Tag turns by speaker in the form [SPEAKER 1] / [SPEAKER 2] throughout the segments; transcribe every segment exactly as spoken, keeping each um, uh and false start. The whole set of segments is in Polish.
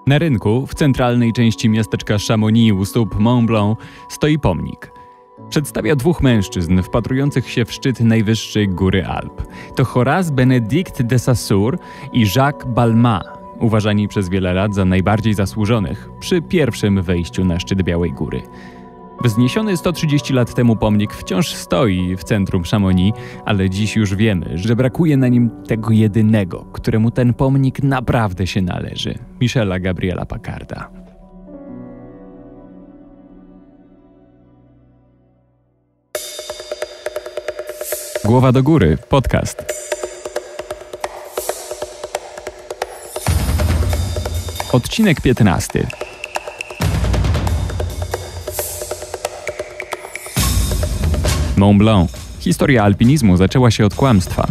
[SPEAKER 1] Na rynku, w centralnej części miasteczka Chamonix u stóp Mont Blanc, stoi pomnik. Przedstawia dwóch mężczyzn wpatrujących się w szczyt najwyższej góry Alp. To Horace Bénédict de Saussure i Jacques Balmat, uważani przez wiele lat za najbardziej zasłużonych przy pierwszym wejściu na szczyt Białej Góry. Wzniesiony sto trzydzieści lat temu pomnik wciąż stoi w centrum Chamonix, ale dziś już wiemy, że brakuje na nim tego jedynego, któremu ten pomnik naprawdę się należy – Michela Gabriela Paccarda. Głowa do góry, podcast. Odcinek piętnasty. Mont Blanc. Historia alpinizmu zaczęła się od kłamstwa.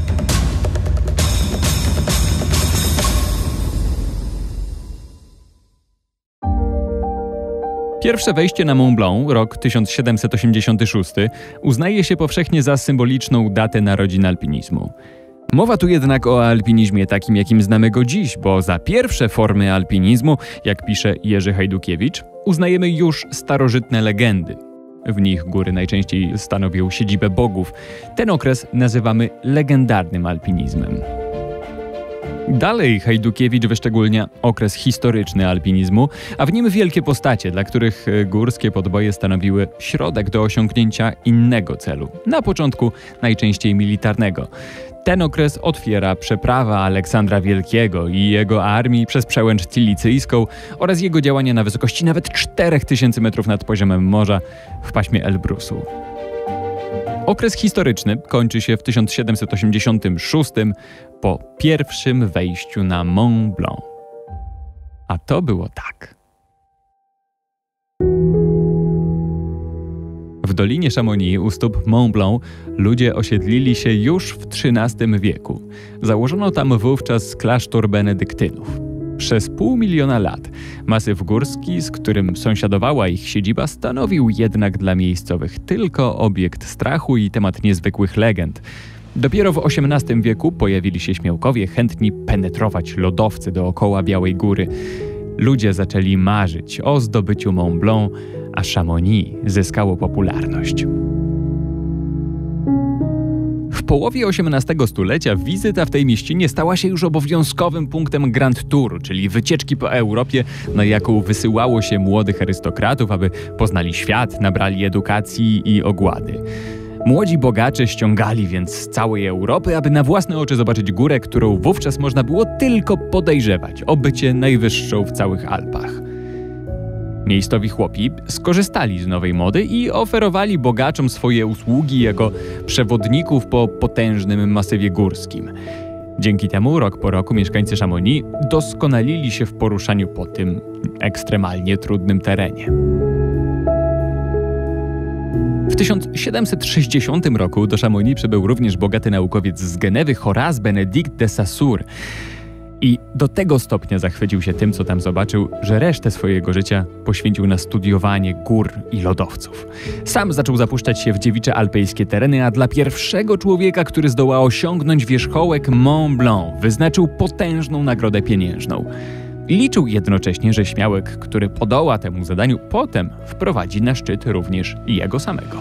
[SPEAKER 1] Pierwsze wejście na Mont Blanc, rok tysiąc siedemset osiemdziesiąty szósty, uznaje się powszechnie za symboliczną datę narodzin alpinizmu. Mowa tu jednak o alpinizmie takim, jakim znamy go dziś, bo za pierwsze formy alpinizmu, jak pisze Jerzy Hajdukiewicz, uznajemy już starożytne legendy. W nich góry najczęściej stanowią siedzibę bogów. Ten okres nazywamy legendarnym alpinizmem. Dalej Hajdukiewicz wyszczególnia okres historyczny alpinizmu, a w nim wielkie postacie, dla których górskie podboje stanowiły środek do osiągnięcia innego celu, na początku najczęściej militarnego. Ten okres otwiera przeprawa Aleksandra Wielkiego i jego armii przez przełęcz cilicyjską oraz jego działania na wysokości nawet czterech tysięcy metrów nad poziomem morza w paśmie Elbrusu. Okres historyczny kończy się w tysiąc siedemset osiemdziesiątym szóstym po pierwszym wejściu na Mont Blanc. A to było tak. W Dolinie Chamonix u stóp Mont Blanc ludzie osiedlili się już w trzynastym wieku. Założono tam wówczas klasztor benedyktynów. Przez pół miliona lat masyw górski, z którym sąsiadowała ich siedziba, stanowił jednak dla miejscowych tylko obiekt strachu i temat niezwykłych legend. Dopiero w osiemnastym wieku pojawili się śmiałkowie chętni penetrować lodowce dookoła Białej Góry. Ludzie zaczęli marzyć o zdobyciu Mont Blanc, a Chamonix zyskało popularność. W połowie osiemnastego stulecia wizyta w tej mieścinie stała się już obowiązkowym punktem Grand Touru, czyli wycieczki po Europie, na jaką wysyłało się młodych arystokratów, aby poznali świat, nabrali edukacji i ogłady. Młodzi bogacze ściągali więc z całej Europy, aby na własne oczy zobaczyć górę, którą wówczas można było tylko podejrzewać o bycie najwyższą w całych Alpach. Miejscowi chłopi skorzystali z nowej mody i oferowali bogaczom swoje usługi jako przewodników po potężnym masywie górskim. Dzięki temu rok po roku mieszkańcy Chamonix doskonalili się w poruszaniu po tym ekstremalnie trudnym terenie. W tysiąc siedemset sześćdziesiątym roku do Chamonix przybył również bogaty naukowiec z Genewy Horace Bénédict de Saussure. I do tego stopnia zachwycił się tym, co tam zobaczył, że resztę swojego życia poświęcił na studiowanie gór i lodowców. Sam zaczął zapuszczać się w dziewicze alpejskie tereny, a dla pierwszego człowieka, który zdoła osiągnąć wierzchołek Mont Blanc, wyznaczył potężną nagrodę pieniężną. Liczył jednocześnie, że śmiałek, który podoła temu zadaniu, potem wprowadzi na szczyt również jego samego.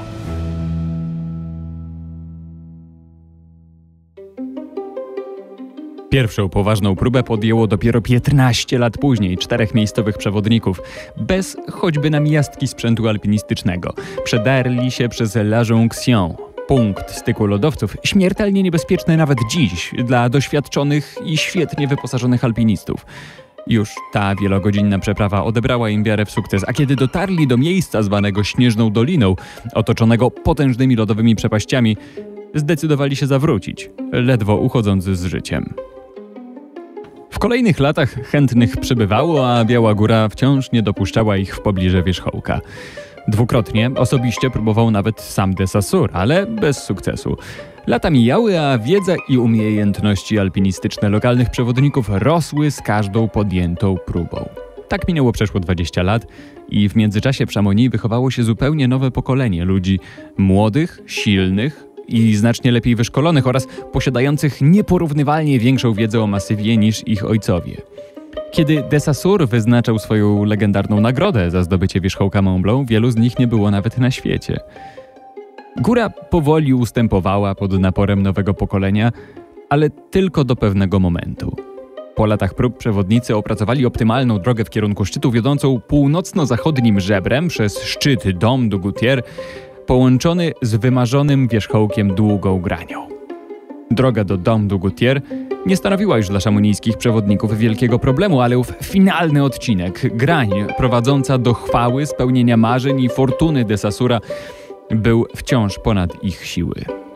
[SPEAKER 1] Pierwszą poważną próbę podjęło dopiero piętnaście lat później czterech miejscowych przewodników, bez choćby namiastki sprzętu alpinistycznego. Przedarli się przez La Jonction, punkt styku lodowców, śmiertelnie niebezpieczny nawet dziś dla doświadczonych i świetnie wyposażonych alpinistów. Już ta wielogodzinna przeprawa odebrała im wiarę w sukces, a kiedy dotarli do miejsca zwanego Śnieżną Doliną, otoczonego potężnymi lodowymi przepaściami, zdecydowali się zawrócić, ledwo uchodząc z życiem. W kolejnych latach chętnych przybywało, a Biała Góra wciąż nie dopuszczała ich w pobliże wierzchołka. Dwukrotnie osobiście próbował nawet sam de Saussure, ale bez sukcesu. Lata mijały, a wiedza i umiejętności alpinistyczne lokalnych przewodników rosły z każdą podjętą próbą. Tak minęło przeszło dwadzieścia lat i w międzyczasie w Chamonix wychowało się zupełnie nowe pokolenie ludzi młodych, silnych i znacznie lepiej wyszkolonych oraz posiadających nieporównywalnie większą wiedzę o masywie niż ich ojcowie. Kiedy de Saussure wyznaczał swoją legendarną nagrodę za zdobycie wierzchołka Mont Blanc, wielu z nich nie było nawet na świecie. Góra powoli ustępowała pod naporem nowego pokolenia, ale tylko do pewnego momentu. Po latach prób przewodnicy opracowali optymalną drogę w kierunku szczytu wiodącą północno-zachodnim żebrem przez szczyt Dom du Goutier, połączony z wymarzonym wierzchołkiem długą granią. Droga do Dom du Goutier nie stanowiła już dla szamonijskich przewodników wielkiego problemu, ale ów finalny odcinek, grań prowadząca do chwały, spełnienia marzeń i fortuny de Saussure'a, był wciąż ponad ich siły.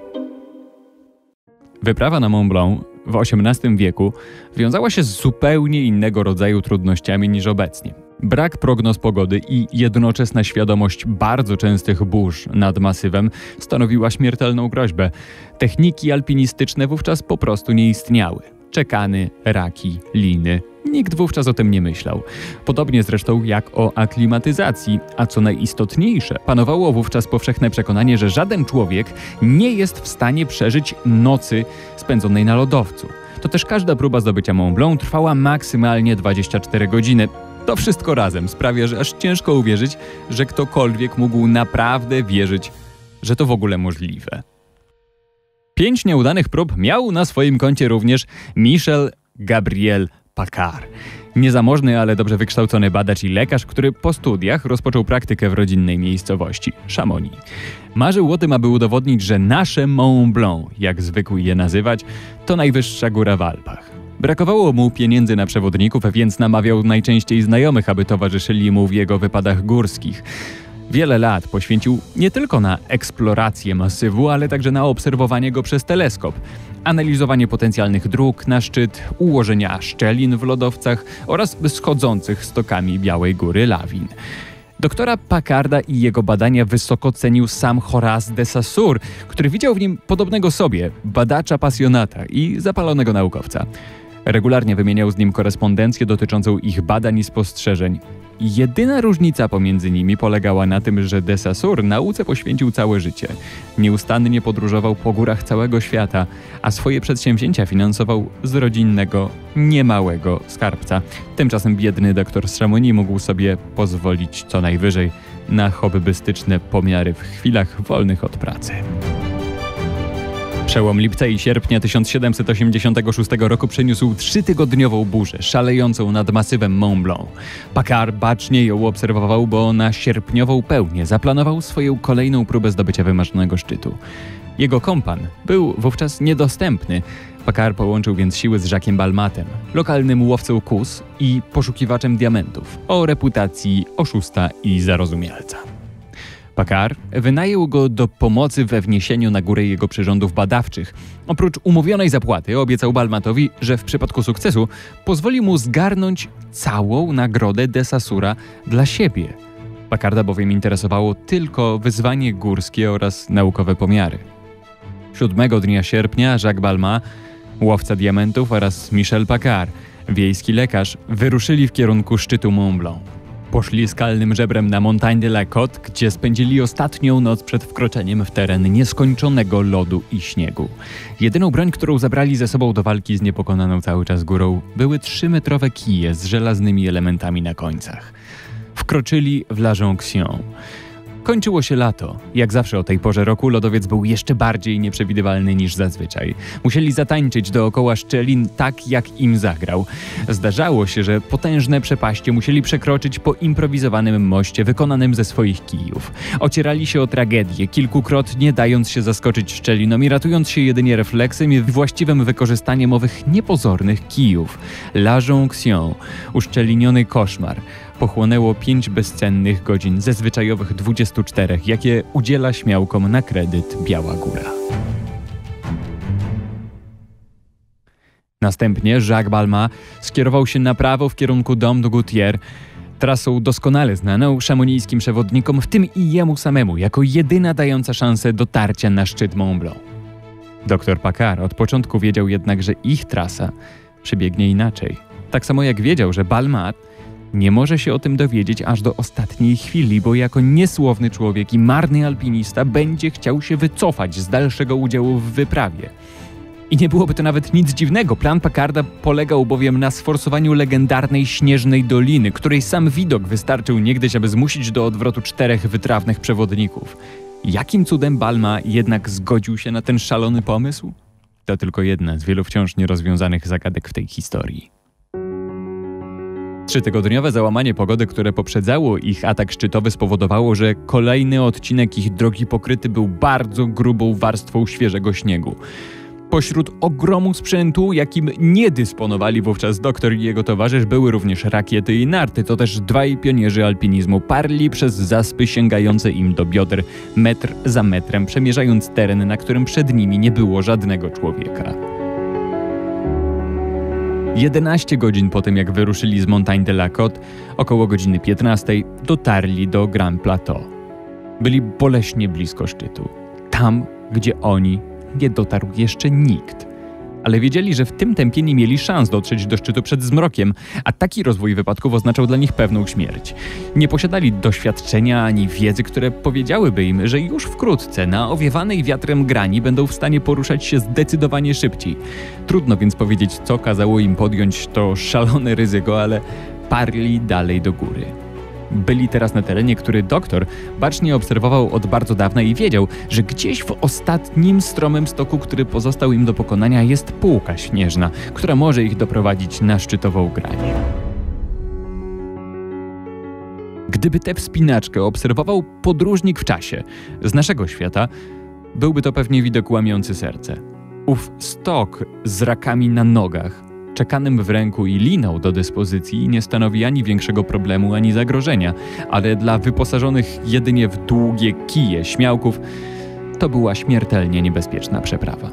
[SPEAKER 1] Wyprawa na Mont Blanc w osiemnastym wieku wiązała się z zupełnie innego rodzaju trudnościami niż obecnie. Brak prognoz pogody i jednoczesna świadomość bardzo częstych burz nad masywem stanowiła śmiertelną groźbę. Techniki alpinistyczne wówczas po prostu nie istniały. Czekany, raki, liny. Nikt wówczas o tym nie myślał. Podobnie zresztą jak o aklimatyzacji, a co najistotniejsze, panowało wówczas powszechne przekonanie, że żaden człowiek nie jest w stanie przeżyć nocy spędzonej na lodowcu. To też każda próba zdobycia Mont Blanc trwała maksymalnie dwadzieścia cztery godziny. To wszystko razem sprawia, że aż ciężko uwierzyć, że ktokolwiek mógł naprawdę wierzyć, że to w ogóle możliwe. Pięć nieudanych prób miał na swoim koncie również Michel Gabriel Paccard. Niezamożny, ale dobrze wykształcony badacz i lekarz, który po studiach rozpoczął praktykę w rodzinnej miejscowości, Chamonix. Marzył o tym, aby udowodnić, że nasze Mont Blanc, jak zwykł je nazywać, to najwyższa góra w Alpach. Brakowało mu pieniędzy na przewodników, więc namawiał najczęściej znajomych, aby towarzyszyli mu w jego wypadach górskich. Wiele lat poświęcił nie tylko na eksplorację masywu, ale także na obserwowanie go przez teleskop, analizowanie potencjalnych dróg na szczyt, ułożenia szczelin w lodowcach oraz schodzących stokami Białej Góry lawin. Doktora Paccarda i jego badania wysoko cenił sam Horace de Saussure, który widział w nim podobnego sobie badacza pasjonata i zapalonego naukowca. Regularnie wymieniał z nim korespondencję dotyczącą ich badań i spostrzeżeń. Jedyna różnica pomiędzy nimi polegała na tym, że de Saussure nauce poświęcił całe życie. Nieustannie podróżował po górach całego świata, a swoje przedsięwzięcia finansował z rodzinnego, niemałego skarbca. Tymczasem biedny doktor z Chamonix mógł sobie pozwolić co najwyżej na hobbystyczne pomiary w chwilach wolnych od pracy. Przełom lipca i sierpnia tysiąc siedemset osiemdziesiątego szóstego roku przyniósł trzytygodniową burzę szalejącą nad masywem Mont Blanc. Paccard bacznie ją obserwował, bo na sierpniową pełnię zaplanował swoją kolejną próbę zdobycia wymarzonego szczytu. Jego kompan był wówczas niedostępny. Paccard połączył więc siły z Jacquesem Balmatem, lokalnym łowcą kus i poszukiwaczem diamentów, o reputacji oszusta i zarozumialca. Paccard wynajął go do pomocy we wniesieniu na górę jego przyrządów badawczych. Oprócz umówionej zapłaty obiecał Balmatowi, że w przypadku sukcesu pozwoli mu zgarnąć całą nagrodę de Saussure'a dla siebie. Paccarda bowiem interesowało tylko wyzwanie górskie oraz naukowe pomiary. Siódmego dnia sierpnia Jacques Balmat, łowca diamentów, oraz Michel Paccard, wiejski lekarz, wyruszyli w kierunku szczytu Mont Blanc. Poszli skalnym żebrem na Montagne de la Côte, gdzie spędzili ostatnią noc przed wkroczeniem w teren nieskończonego lodu i śniegu. Jedyną broń, którą zabrali ze sobą do walki z niepokonaną cały czas górą, były trzymetrowe kije z żelaznymi elementami na końcach. Wkroczyli w La Jonction. Kończyło się lato. Jak zawsze o tej porze roku lodowiec był jeszcze bardziej nieprzewidywalny niż zazwyczaj. Musieli zatańczyć dookoła szczelin tak, jak im zagrał. Zdarzało się, że potężne przepaście musieli przekroczyć po improwizowanym moście wykonanym ze swoich kijów. Ocierali się o tragedię, kilkukrotnie dając się zaskoczyć szczelinom i ratując się jedynie refleksem i właściwym wykorzystaniem owych niepozornych kijów. La Jonction, uszczeliniony koszmar, pochłonęło pięć bezcennych godzin ze zwyczajowych dwudziestu czterech, jakie udziela śmiałkom na kredyt Biała Góra. Następnie Jacques Balmat skierował się na prawo w kierunku Dom du Goutier, trasą doskonale znaną szamonijskim przewodnikom, w tym i jemu samemu, jako jedyna dająca szansę dotarcia na szczyt Mont Blanc. Doktor Paccard od początku wiedział jednak, że ich trasa przebiegnie inaczej. Tak samo jak wiedział, że Balmat nie może się o tym dowiedzieć aż do ostatniej chwili, bo jako niesłowny człowiek i marny alpinista będzie chciał się wycofać z dalszego udziału w wyprawie. I nie byłoby to nawet nic dziwnego. Plan Packarda polegał bowiem na sforsowaniu legendarnej Śnieżnej Doliny, której sam widok wystarczył niegdyś, aby zmusić do odwrotu czterech wytrawnych przewodników. Jakim cudem Balma jednak zgodził się na ten szalony pomysł? To tylko jedna z wielu wciąż nierozwiązanych zagadek w tej historii. Trzytygodniowe załamanie pogody, które poprzedzało ich atak szczytowy, spowodowało, że kolejny odcinek ich drogi pokryty był bardzo grubą warstwą świeżego śniegu. Pośród ogromu sprzętu, jakim nie dysponowali wówczas doktor i jego towarzysz, były również rakiety i narty. To też dwaj pionierzy alpinizmu parli przez zaspy sięgające im do bioder, metr za metrem, przemierzając teren, na którym przed nimi nie było żadnego człowieka. jedenaście godzin po tym, jak wyruszyli z Montagne de la Côte, około godziny piętnastej, dotarli do Grand Plateau. Byli boleśnie blisko szczytu. Tam, gdzie oni nie dotarł jeszcze nikt. Ale wiedzieli, że w tym tempie nie mieli szans dotrzeć do szczytu przed zmrokiem, a taki rozwój wypadków oznaczał dla nich pewną śmierć. Nie posiadali doświadczenia ani wiedzy, które powiedziałyby im, że już wkrótce na owiewanej wiatrem grani będą w stanie poruszać się zdecydowanie szybciej. Trudno więc powiedzieć, co kazało im podjąć to szalone ryzyko, ale parli dalej do góry. Byli teraz na terenie, który doktor bacznie obserwował od bardzo dawna i wiedział, że gdzieś w ostatnim stromym stoku, który pozostał im do pokonania, jest półka śnieżna, która może ich doprowadzić na szczytową grań. Gdyby tę wspinaczkę obserwował podróżnik w czasie z naszego świata, byłby to pewnie widok łamiący serce. Ów stok z rakami na nogach, czekanym w ręku i liną do dyspozycji nie stanowi ani większego problemu, ani zagrożenia, ale dla wyposażonych jedynie w długie kije śmiałków to była śmiertelnie niebezpieczna przeprawa.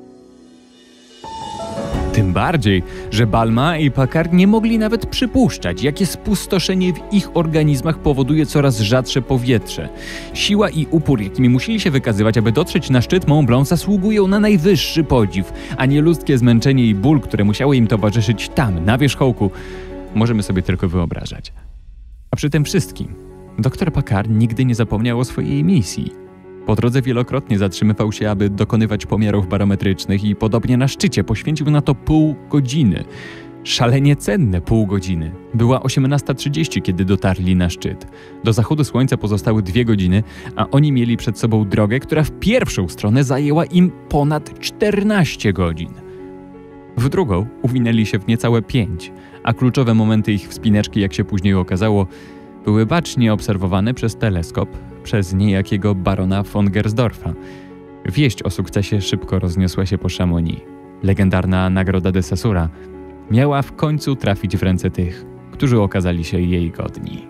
[SPEAKER 1] Tym bardziej, że Balma i Packard nie mogli nawet przypuszczać, jakie spustoszenie w ich organizmach powoduje coraz rzadsze powietrze. Siła i upór, jakimi musieli się wykazywać, aby dotrzeć na szczyt Mont Blanc, zasługują na najwyższy podziw, a nieludzkie zmęczenie i ból, które musiały im towarzyszyć tam, na wierzchołku, możemy sobie tylko wyobrażać. A przy tym wszystkim doktor Packard nigdy nie zapomniał o swojej misji. Po drodze wielokrotnie zatrzymywał się, aby dokonywać pomiarów barometrycznych i podobnie na szczycie poświęcił na to pół godziny. Szalenie cenne pół godziny. Była osiemnasta trzydzieści, kiedy dotarli na szczyt. Do zachodu słońca pozostały dwie godziny, a oni mieli przed sobą drogę, która w pierwszą stronę zajęła im ponad czternaście godzin. W drugą uwinęli się w niecałe pięć, a kluczowe momenty ich wspinaczki, jak się później okazało, były bacznie obserwowane przez teleskop przez niejakiego barona von Gersdorfa. Wieść o sukcesie szybko rozniosła się po Chamonix. Legendarna nagroda de Saussure miała w końcu trafić w ręce tych, którzy okazali się jej godni.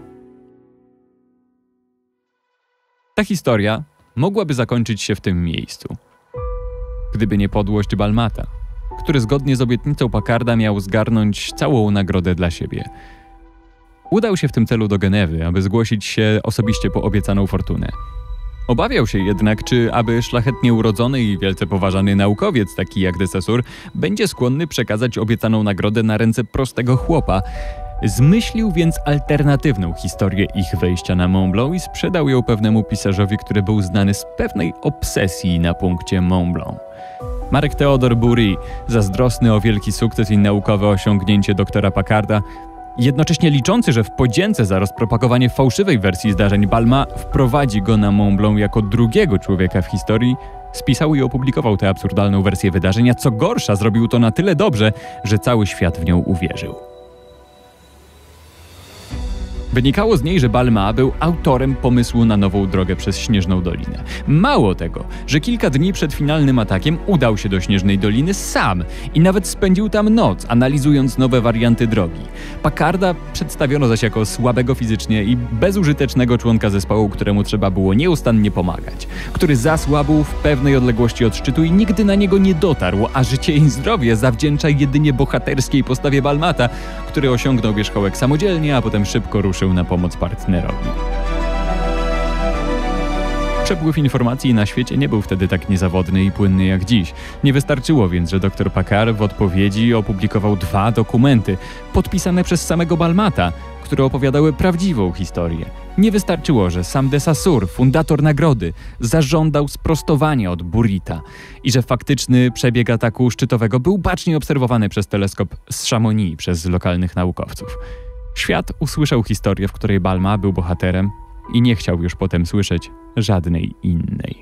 [SPEAKER 1] Ta historia mogłaby zakończyć się w tym miejscu, gdyby nie podłość Balmata, który zgodnie z obietnicą Packarda miał zgarnąć całą nagrodę dla siebie. Udał się w tym celu do Genewy, aby zgłosić się osobiście po obiecaną fortunę. Obawiał się jednak, czy aby szlachetnie urodzony i wielce poważany naukowiec, taki jak de Saussure, będzie skłonny przekazać obiecaną nagrodę na ręce prostego chłopa. Zmyślił więc alternatywną historię ich wejścia na Mont Blanc i sprzedał ją pewnemu pisarzowi, który był znany z pewnej obsesji na punkcie Mont Blanc. Marek Theodor Bury, zazdrosny o wielki sukces i naukowe osiągnięcie doktora Packarda, jednocześnie liczący, że w podzięce za rozpropagowanie fałszywej wersji zdarzeń Balma wprowadzi go na Mont Blanc jako drugiego człowieka w historii, spisał i opublikował tę absurdalną wersję wydarzenia. Co gorsza, zrobił to na tyle dobrze, że cały świat w nią uwierzył. Wynikało z niej, że Balma był autorem pomysłu na nową drogę przez Śnieżną Dolinę. Mało tego, że kilka dni przed finalnym atakiem udał się do Śnieżnej Doliny sam i nawet spędził tam noc, analizując nowe warianty drogi. Packarda przedstawiono zaś jako słabego fizycznie i bezużytecznego członka zespołu, któremu trzeba było nieustannie pomagać, który zasłabł w pewnej odległości od szczytu i nigdy na niego nie dotarł, a życie i zdrowie zawdzięcza jedynie bohaterskiej postawie Balmata, który osiągnął wierzchołek samodzielnie, a potem szybko ruszył na pomoc partnerowi. Przepływ informacji na świecie nie był wtedy tak niezawodny i płynny jak dziś. Nie wystarczyło więc, że dr Packard w odpowiedzi opublikował dwa dokumenty, podpisane przez samego Balmata, które opowiadały prawdziwą historię. Nie wystarczyło, że sam de Saussure, fundator nagrody, zażądał sprostowania od Burita i że faktyczny przebieg ataku szczytowego był bacznie obserwowany przez teleskop z Chamonix przez lokalnych naukowców. Świat usłyszał historię, w której Balmat był bohaterem i nie chciał już potem słyszeć żadnej innej.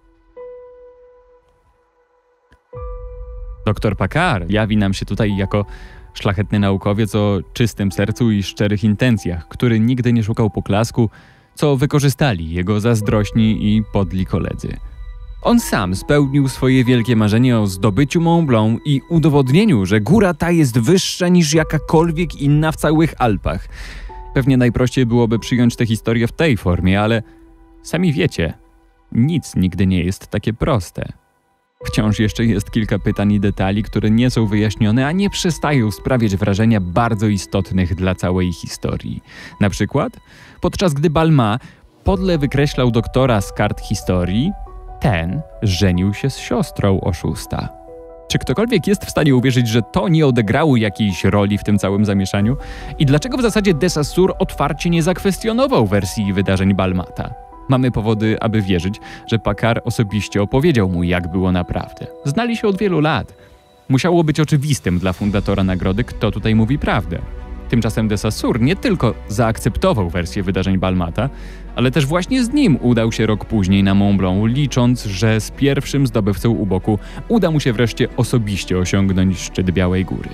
[SPEAKER 1] Doktor Packard jawi nam się tutaj jako szlachetny naukowiec o czystym sercu i szczerych intencjach, który nigdy nie szukał poklasku, co wykorzystali jego zazdrośni i podli koledzy. On sam spełnił swoje wielkie marzenie o zdobyciu Mont Blanc i udowodnieniu, że góra ta jest wyższa niż jakakolwiek inna w całych Alpach. Pewnie najprościej byłoby przyjąć tę historię w tej formie, ale sami wiecie, nic nigdy nie jest takie proste. Wciąż jeszcze jest kilka pytań i detali, które nie są wyjaśnione, a nie przestają sprawiać wrażenia bardzo istotnych dla całej historii. Na przykład, podczas gdy Balmat podle wykreślał doktora z kart historii, ten żenił się z siostrą oszusta. Czy ktokolwiek jest w stanie uwierzyć, że to nie odegrało jakiejś roli w tym całym zamieszaniu? I dlaczego w zasadzie de Saussure otwarcie nie zakwestionował wersji wydarzeń Balmata? Mamy powody, aby wierzyć, że Packard osobiście opowiedział mu, jak było naprawdę. Znali się od wielu lat. Musiało być oczywistym dla fundatora nagrody, kto tutaj mówi prawdę. Tymczasem de Saussure nie tylko zaakceptował wersję wydarzeń Balmata, ale też właśnie z nim udał się rok później na Mont Blanc, licząc, że z pierwszym zdobywcą u boku uda mu się wreszcie osobiście osiągnąć szczyt Białej Góry.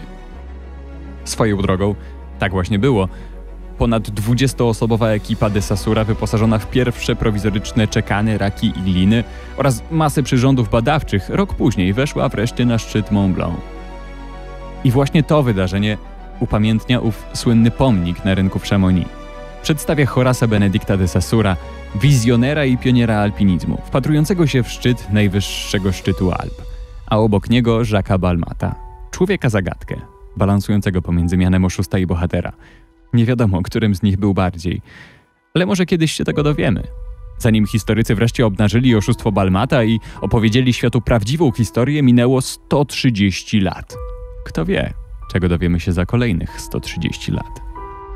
[SPEAKER 1] Swoją drogą, tak właśnie było. Ponad dwudziestoosobowa ekipa de Saussure'a wyposażona w pierwsze prowizoryczne czekany, raki i liny oraz masę przyrządów badawczych rok później weszła wreszcie na szczyt Mont Blanc. I właśnie to wydarzenie upamiętnia ów słynny pomnik na rynku w Chamonix. Przedstawia Horace'a Benedicta de Saussure'a, wizjonera i pioniera alpinizmu, wpatrującego się w szczyt najwyższego szczytu Alp, a obok niego Jacques'a Balmata, człowieka zagadkę, balansującego pomiędzy mianem oszusta i bohatera. Nie wiadomo, którym z nich był bardziej, ale może kiedyś się tego dowiemy. Zanim historycy wreszcie obnażyli oszustwo Balmata i opowiedzieli światu prawdziwą historię, minęło sto trzydzieści lat. Kto wie, czego dowiemy się za kolejnych sto trzydzieści lat.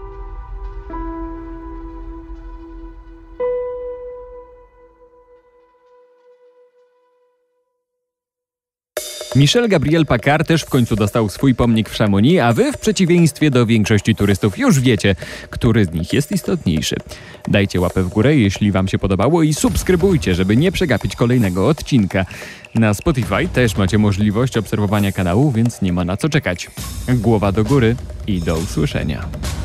[SPEAKER 1] Michel Gabriel Packard też w końcu dostał swój pomnik w Chamonix, a wy w przeciwieństwie do większości turystów już wiecie, który z nich jest istotniejszy. Dajcie łapę w górę, jeśli wam się podobało i subskrybujcie, żeby nie przegapić kolejnego odcinka. Na Spotify też macie możliwość obserwowania kanału, więc nie ma na co czekać. Głowa do góry i do usłyszenia.